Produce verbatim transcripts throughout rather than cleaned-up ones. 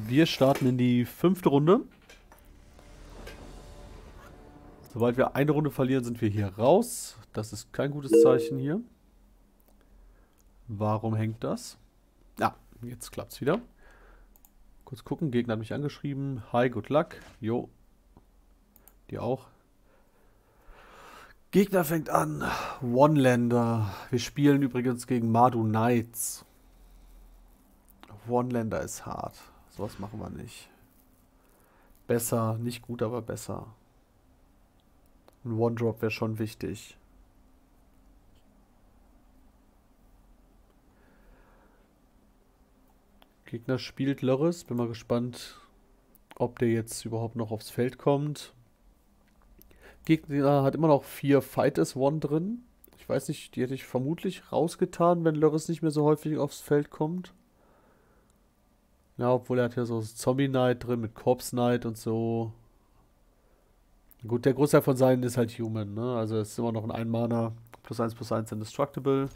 Wir starten in die fünfte Runde. Sobald wir eine Runde verlieren, sind wir hier raus. Das ist kein gutes Zeichen hier. Warum hängt das? Ja, jetzt klappt's wieder. Kurz gucken, Gegner hat mich angeschrieben. Hi, good luck. Jo. Die auch. Gegner fängt an. One-Lander. Wir spielen übrigens gegen Mardu Knights. One-Lander ist hart. Sowas machen wir nicht. Besser, nicht gut, aber besser. Ein One-Drop wäre schon wichtig. Gegner spielt Lörres. Bin mal gespannt, ob der jetzt überhaupt noch aufs Feld kommt. Gegner hat immer noch vier Fight as One drin. Ich weiß nicht, die hätte ich vermutlich rausgetan, wenn Lörres nicht mehr so häufig aufs Feld kommt. Ja, obwohl er hat ja so Zombie Knight drin mit Corpse Knight und so. Gut, der Großteil von seinen ist halt Human, ne? Also es ist immer noch ein ein-Mana, plus eins plus eins Indestructible.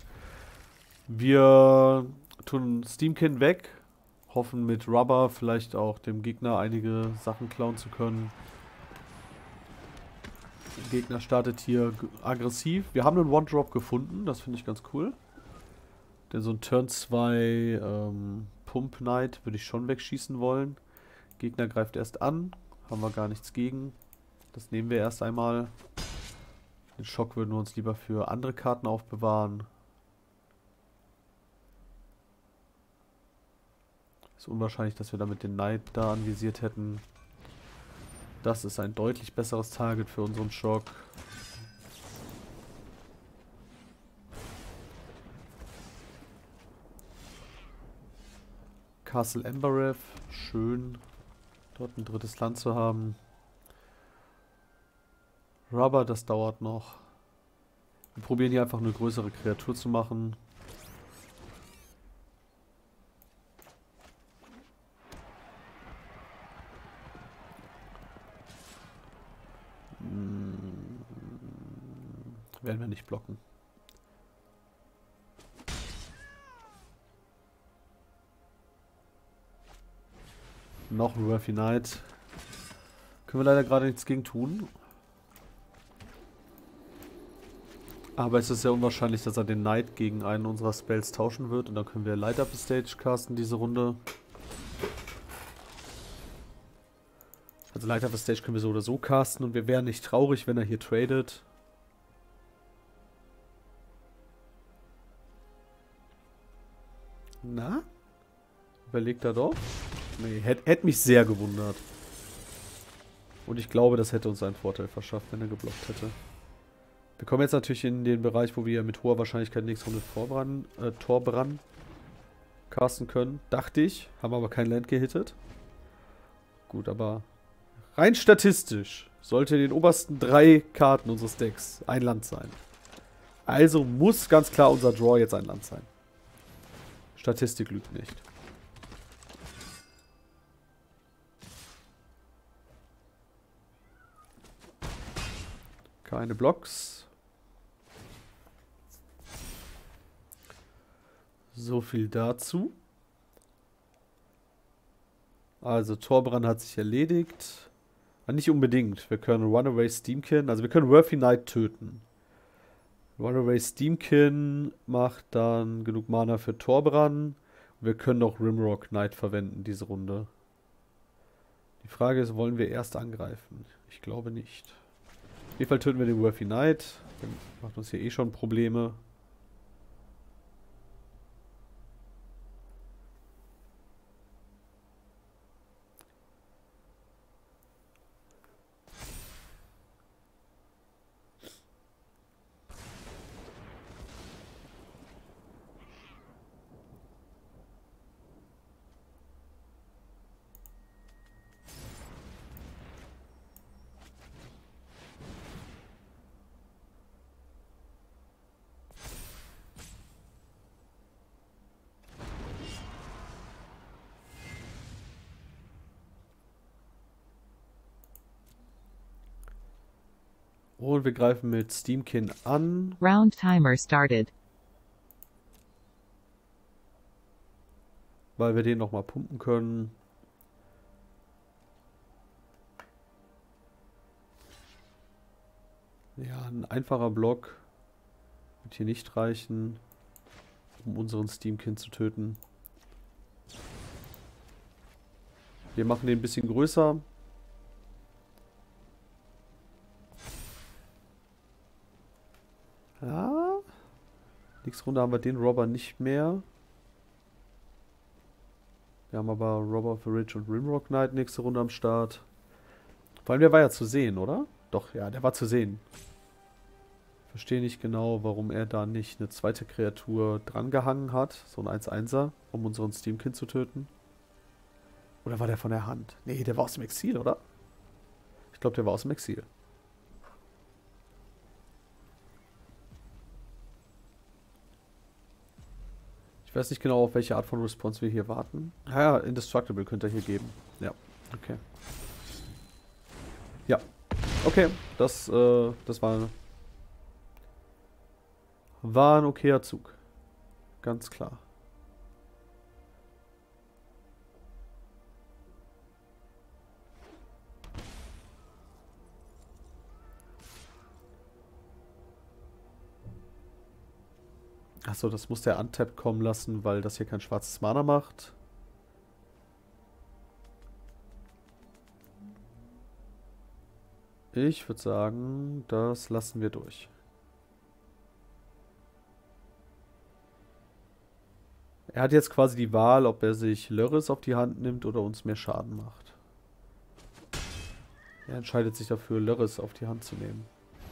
Wir tun Steamkin weg, hoffen mit Rubber vielleicht auch dem Gegner einige Sachen klauen zu können. Der Gegner startet hier aggressiv. Wir haben einen One-Drop gefunden, das finde ich ganz cool. Denn so ein Turn zwei ähm, Pump Knight würde ich schon wegschießen wollen. Gegner greift erst an, haben wir gar nichts gegen. Das nehmen wir erst einmal. Den Schock würden wir uns lieber für andere Karten aufbewahren. Ist unwahrscheinlich, dass wir damit den Knight da anvisiert hätten. Das ist ein deutlich besseres Target für unseren Schock. Castle Embereth. Schön, dort ein drittes Land zu haben. Rubber, das dauert noch. Wir probieren hier einfach eine größere Kreatur zu machen. Hm. Werden wir nicht blocken. Noch ein Worthy Knight. Können wir leider gerade nichts gegen tun. Aber es ist sehr unwahrscheinlich, dass er den Knight gegen einen unserer Spells tauschen wird. Und dann können wir Light Up the Stage casten diese Runde. Also Light Up the Stage können wir so oder so casten. Und wir wären nicht traurig, wenn er hier tradet. Na? Überlegt er doch? Nee, hätte hätt mich sehr gewundert. Und ich glaube, das hätte uns einen Vorteil verschafft, wenn er geblockt hätte. Wir kommen jetzt natürlich in den Bereich, wo wir mit hoher Wahrscheinlichkeit nächste Runde Torbrand, äh, Torbrand casten können. Dachte ich. Haben aber kein Land gehittet. Gut, aber rein statistisch sollte in den obersten drei Karten unseres Decks ein Land sein. Also muss ganz klar unser Draw jetzt ein Land sein. Statistik lügt nicht. Keine Blocks. So viel dazu. Also Torbrand hat sich erledigt. Ah, nicht unbedingt. Wir können Runaway Steamkin, also wir können Worthy Knight töten. Runaway Steamkin macht dann genug Mana für Torbrand. Wir können noch Rimrock Knight verwenden diese Runde. Die Frage ist, wollen wir erst angreifen? Ich glaube nicht. Auf jeden Fall töten wir den Worthy Knight. Der macht uns hier eh schon Probleme. Und wir greifen mit Steamkin an. Round timer started. Weil wir den nochmal pumpen können. Ja, ein einfacher Block wird hier nicht reichen, um unseren Steamkin zu töten. Wir machen den ein bisschen größer. Ja. Nächste Runde haben wir den Robber nicht mehr. Wir haben aber Robber of the Ridge und Rimrock Knight nächste Runde am Start. Vor allem, der war ja zu sehen, oder? Doch, ja, der war zu sehen. Verstehe nicht genau, warum er da nicht eine zweite Kreatur drangehangen hat. So ein eins einser, um unseren Steamkin zu töten. Oder war der von der Hand? Nee, der war aus dem Exil, oder? Ich glaube, der war aus dem Exil. Ich weiß nicht genau, auf welche Art von Response wir hier warten. Ah ja, Indestructible könnte er hier geben. Ja, okay. Ja, okay. Das, äh, das war, war ein okayer Zug. Ganz klar. Achso, das muss der Untap kommen lassen, weil das hier kein schwarzes Mana macht. Ich würde sagen, das lassen wir durch. Er hat jetzt quasi die Wahl, ob er sich Lörres auf die Hand nimmt oder uns mehr Schaden macht. Er entscheidet sich dafür, Lörres auf die Hand zu nehmen.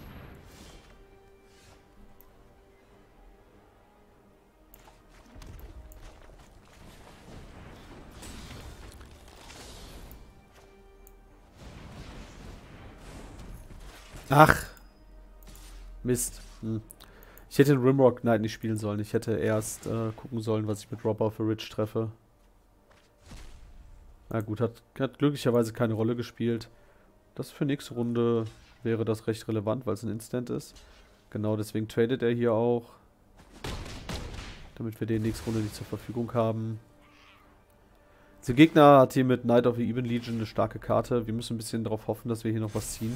Ach. Mist. Hm. Ich hätte den Rimrock Knight nicht spielen sollen. Ich hätte erst äh, gucken sollen, was ich mit Robber of the Ridge treffe. Na gut, hat, hat glücklicherweise keine Rolle gespielt. Das für nächste Runde wäre das recht relevant, weil es ein Instant ist. Genau, deswegen tradet er hier auch. Damit wir den nächste Runde nicht zur Verfügung haben. Der Gegner hat hier mit Knight of the Even Legion eine starke Karte. Wir müssen ein bisschen darauf hoffen, dass wir hier noch was ziehen.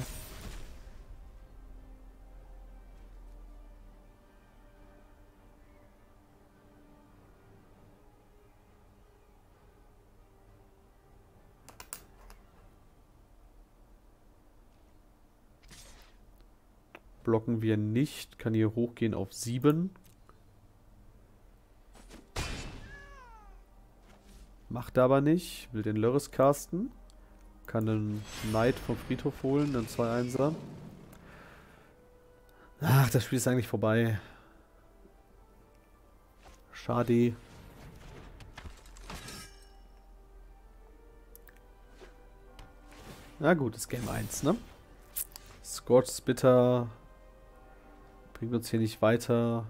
Blocken wir nicht. Kann hier hochgehen auf sieben. Macht er aber nicht. Will den Lörres casten. Kann einen Knight vom Friedhof holen, einen zwei einser. Ach, das Spiel ist eigentlich vorbei. Schade. Na gut, ist Game eins, ne? Scorch Spitter bringt uns hier nicht weiter.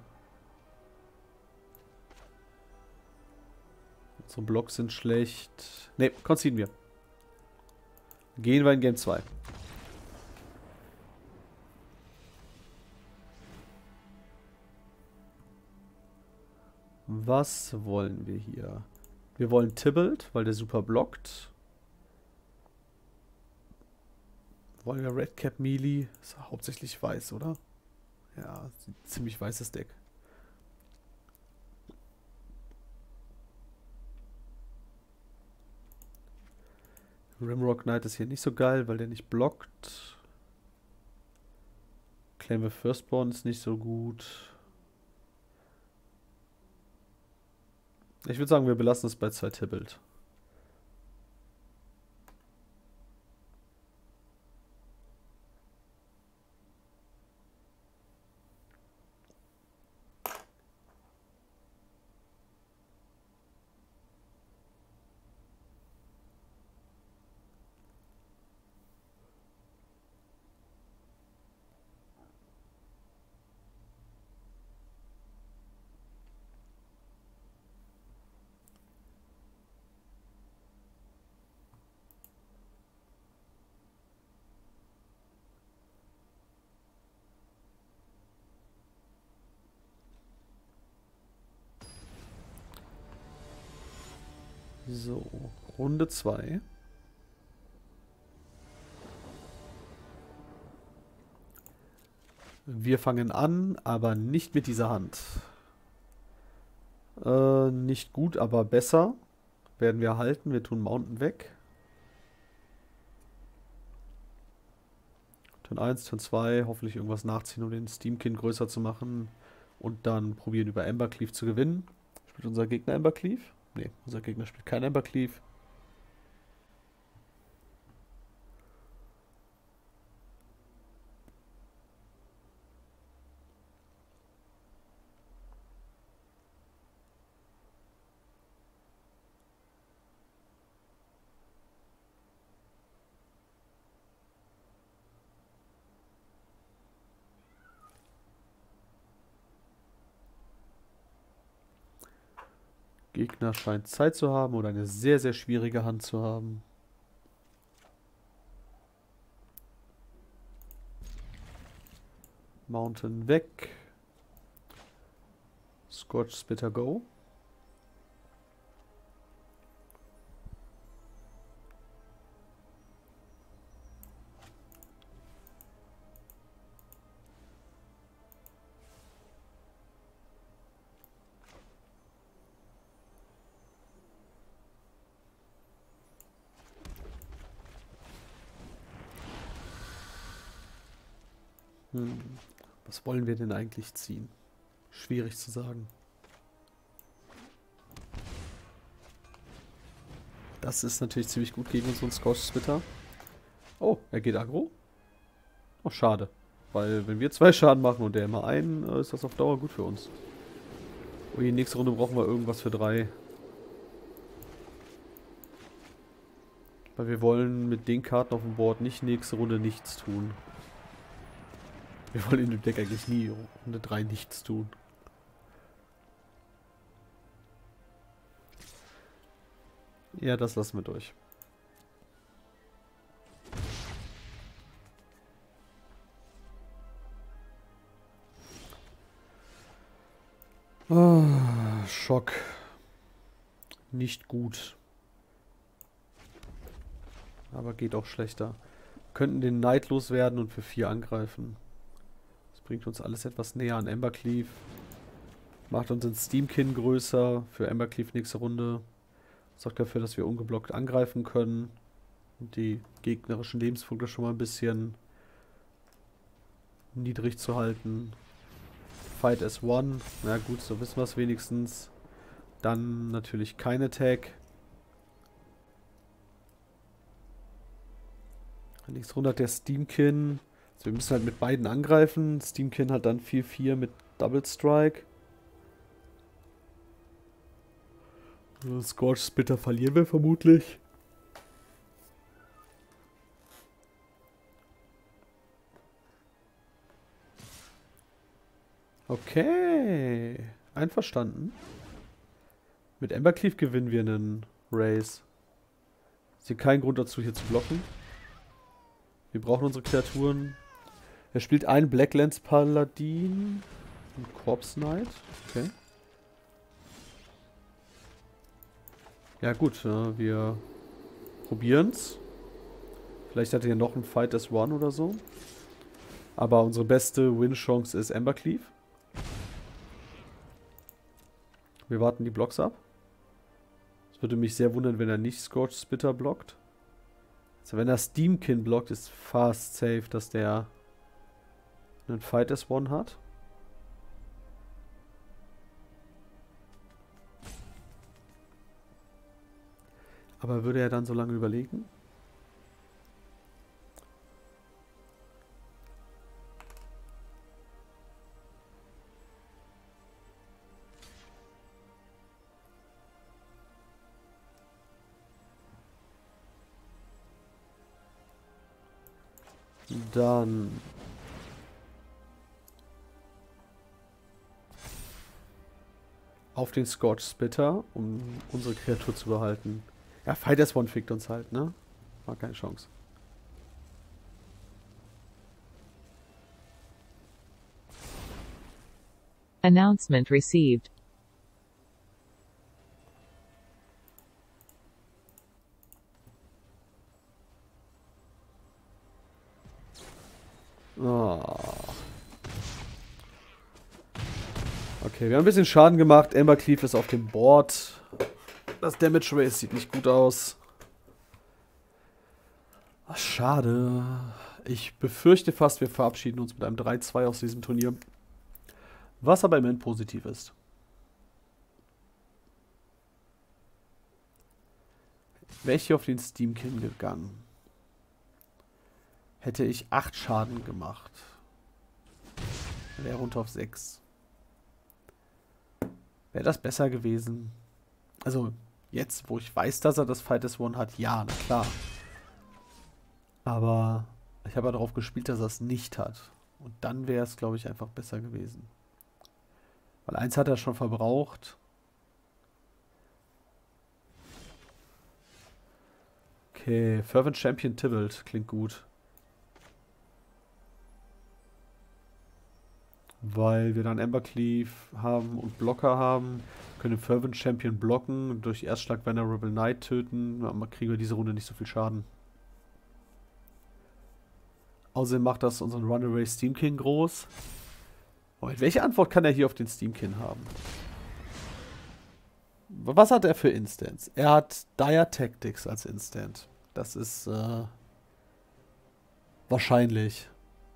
Unsere Blocks sind schlecht. Ne, conceden wir. Gehen wir in Game zwei. Was wollen wir hier? Wir wollen Tibalt, weil der super blockt. Wollen wir Redcap Melee? Ist hauptsächlich weiß, oder? Ja, ziemlich weißes Deck. Rimrock Knight ist hier nicht so geil, weil der nicht blockt. Claim of Firstborn ist nicht so gut. Ich würde sagen, wir belassen es bei zwei Tibalt. So, Runde zwei. Wir fangen an, aber nicht mit dieser Hand. Äh, nicht gut, aber besser. Werden wir halten. Wir tun Mountain weg. Turn eins, Turn zwei. Hoffentlich irgendwas nachziehen, um den Steamkin größer zu machen. Und dann probieren über Embercleave zu gewinnen. Spielt unser Gegner Embercleave? Ne, unser Gegner spielt kein Embercleave. Gegner scheint Zeit zu haben oder eine sehr, sehr schwierige Hand zu haben. Mountain weg. Scorch Spitter go. Hm. Was wollen wir denn eigentlich ziehen? Schwierig zu sagen. Das ist natürlich ziemlich gut gegen unseren Scorch Spitter. Oh, er geht aggro. Oh, schade. Weil wenn wir zwei Schaden machen und der immer einen, äh, ist das auf Dauer gut für uns. Ui, nächste Runde brauchen wir irgendwas für drei. Weil wir wollen mit den Karten auf dem Board nicht nächste Runde nichts tun. Wir wollen in dem Deck eigentlich nie Runde drei nichts tun. Ja, das lassen wir durch. Ah, Schock. Nicht gut. Aber geht auch schlechter. Könnten den Knight loswerden und für vier angreifen. Das bringt uns alles etwas näher an Embercleave. Macht unseren Steamkin größer für Embercleave nächste Runde. Sorgt dafür, dass wir ungeblockt angreifen können. Und die gegnerischen Lebenspunkte schon mal ein bisschen niedrig zu halten. Fight as one. Na gut, so wissen wir es wenigstens. Dann natürlich kein Attack. Nächste Runde hat der Steamkin. Also wir müssen halt mit beiden angreifen. Steamkin hat dann vier vier mit Double Strike. Scorch Spitter verlieren wir vermutlich. Okay. Einverstanden. Mit Embercleave gewinnen wir einen Race. Ist hier kein Grund dazu, hier zu blocken. Wir brauchen unsere Kreaturen. Er spielt einen Blacklands Paladin. Und Corpse Knight. Okay. Ja gut, äh, wir probieren's. Vielleicht hat er ja noch einen Fight as One oder so. Aber unsere beste Win-Chance ist Embercleave. Wir warten die Blocks ab. Es würde mich sehr wundern, wenn er nicht Scorch Spitter blockt. Also wenn er Steamkin blockt, ist fast safe, dass der einen Fight as One hat. Aber würde er dann so lange überlegen? Dann auf den Scorch Spitter, um unsere Kreatur zu behalten. Ja, Fight as One fickt uns halt, ne? War keine Chance. Announcement received. Oh. Okay, wir haben ein bisschen Schaden gemacht. Embercleave ist auf dem Board. Das Damage Race sieht nicht gut aus. Ach, schade. Ich befürchte fast, wir verabschieden uns mit einem drei zwei aus diesem Turnier. Was aber immerhin positiv ist. Wäre ich hier auf den Steamkin gegangen, hätte ich acht Schaden gemacht. Wäre runter auf sechs. Wäre das besser gewesen? Also, jetzt, wo ich weiß, dass er das Fight as One hat, ja, na klar. Aber ich habe ja darauf gespielt, dass er es nicht hat. Und dann wäre es, glaube ich, einfach besser gewesen. Weil eins hat er schon verbraucht. Okay, Fervent Champion Tybalt klingt gut. Weil wir dann Embercleave haben und Blocker haben. Können Fervent Champion blocken, durch Erstschlag Venerable Knight töten. Dann kriegen wir diese Runde nicht so viel Schaden. Außerdem macht das unseren Runaway Steamkin groß. Moment, welche Antwort kann er hier auf den Steamkin haben? Was hat er für Instants? Er hat Dire Tactics als Instant. Das ist äh, wahrscheinlich.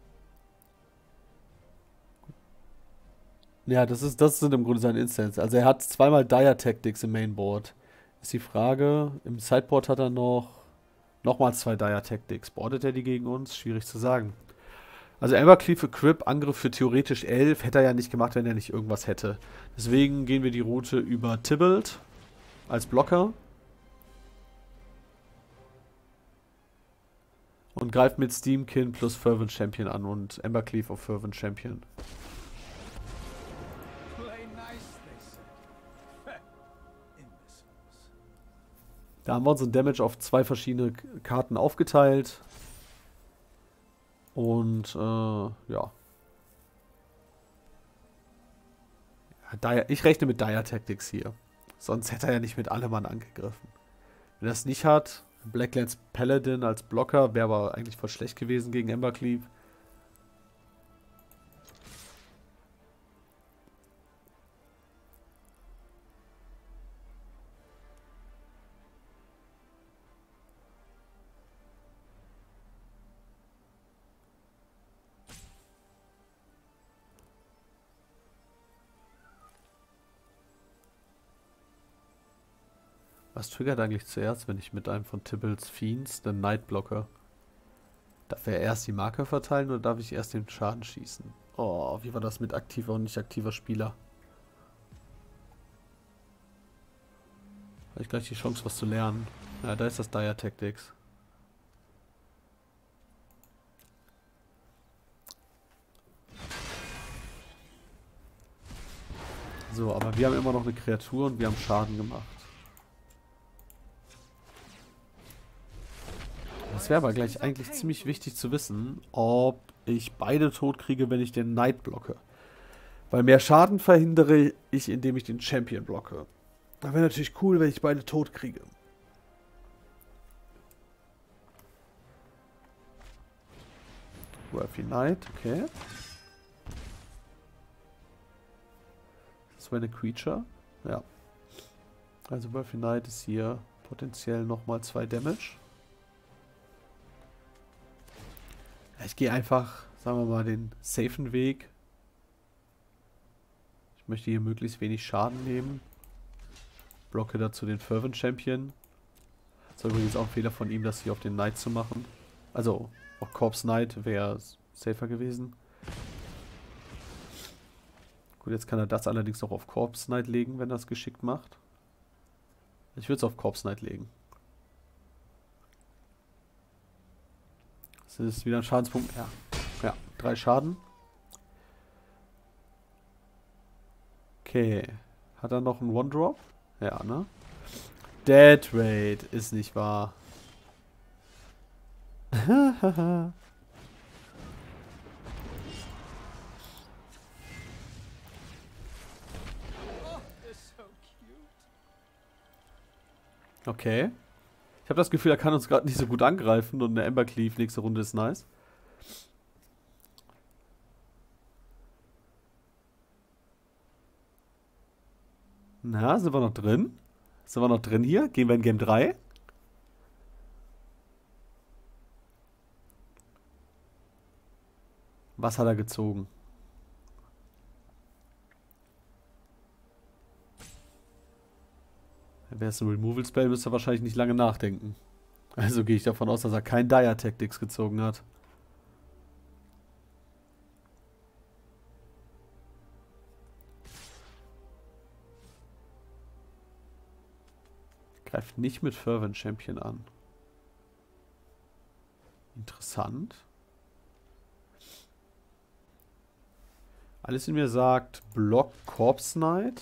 Ja, das ist, das sind im Grunde seine Instants. Also er hat zweimal Dire Tactics im Mainboard. Ist die Frage, im Sideboard hat er noch nochmal zwei Dire Tactics. Boardet er die gegen uns? Schwierig zu sagen. Also Embercleave für Crip, Angriff für theoretisch elf, hätte er ja nicht gemacht, wenn er nicht irgendwas hätte. Deswegen gehen wir die Route über Tybalt als Blocker. Und greift mit Steamkin plus Fervent Champion an und Embercleave auf Fervent Champion. Da haben wir unseren Damage auf zwei verschiedene Karten aufgeteilt. Und, äh, ja. Ich rechne mit Dire Tactics hier. Sonst hätte er ja nicht mit allem Mann angegriffen. Wenn er es nicht hat, Blacklands Paladin als Blocker, wäre aber eigentlich voll schlecht gewesen gegen Embercleave. Was triggert eigentlich zuerst, wenn ich mit einem von Tybalts Fiends den Knight blocke? Darf er erst die Marke verteilen oder darf ich erst den Schaden schießen? Oh, wie war das mit aktiver und nicht aktiver Spieler? Habe ich gleich die Chance, was zu lernen. Ja, da ist das Dire Tactics. So, aber wir haben immer noch eine Kreatur und wir haben Schaden gemacht. Das wäre aber gleich eigentlich ziemlich wichtig zu wissen, ob ich beide tot kriege, wenn ich den Knight blocke. Weil mehr Schaden verhindere ich, indem ich den Champion blocke. Das wäre natürlich cool, wenn ich beide tot kriege. Worthy Knight, okay. Das wäre eine Creature. Ja. Also Worthy Knight ist hier potenziell nochmal zwei Damage. Ich gehe einfach, sagen wir mal, den safen Weg. Ich möchte hier möglichst wenig Schaden nehmen. Blocke dazu den Fervent Champion. Das war übrigens auch ein Fehler von ihm, das hier auf den Knight zu machen. Also, auch Corpse Knight wäre safer gewesen. Gut, jetzt kann er das allerdings noch auf Corpse Knight legen, wenn er es geschickt macht. Ich würde es auf Corpse Knight legen. Das ist wieder ein Schadenspunkt. Ja, ja, drei Schaden. Okay. Hat er noch einen One-Drop? Ja, ne? Dead Raid ist nicht wahr. Okay. Ich habe das Gefühl, er kann uns gerade nicht so gut angreifen und eine Embercleave nächste Runde ist nice. Na, sind wir noch drin? Sind wir noch drin hier? Gehen wir in Game drei? Was hat er gezogen? Wäre es ein Removal-Spell, müsste er wahrscheinlich nicht lange nachdenken. Also gehe ich davon aus, dass er kein Dire Tactics gezogen hat. Greift nicht mit Fervent Champion an. Interessant. Alles in mir sagt Block Corpse Knight.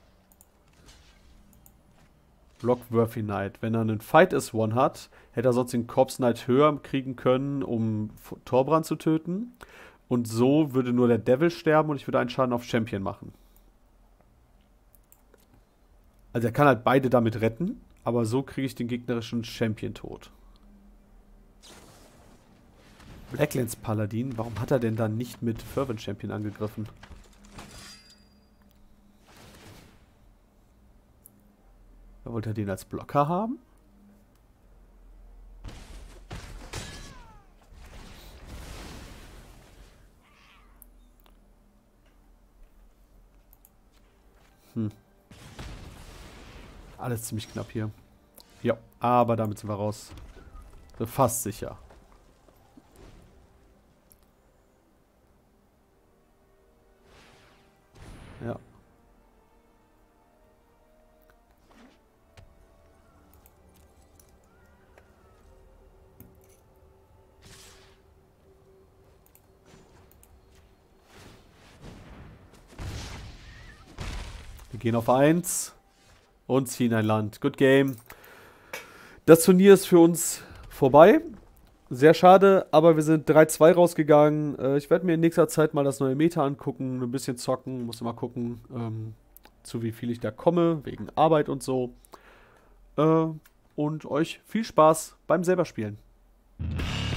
Block Worthy Knight. Wenn er einen Fight as One hat, hätte er sonst den Corpse Knight höher kriegen können, um Torbrand zu töten. Und so würde nur der Devil sterben und ich würde einen Schaden auf Champion machen. Also er kann halt beide damit retten, aber so kriege ich den gegnerischen Champion tot. Blacklands Paladin, warum hat er denn dann nicht mit Fervent Champion angegriffen? Wollte er den als Blocker haben? Hm. Alles ziemlich knapp hier. Ja, aber damit sind wir raus. So fast sicher. Ja. Wir gehen auf eins und ziehen ein Land. Good game. Das Turnier ist für uns vorbei. Sehr schade, aber wir sind drei zwei rausgegangen. Äh, ich werde mir in nächster Zeit mal das neue Meta angucken, ein bisschen zocken. Muss mal gucken, ähm, zu wie viel ich da komme, wegen Arbeit und so. Äh, und euch viel Spaß beim selber spielen.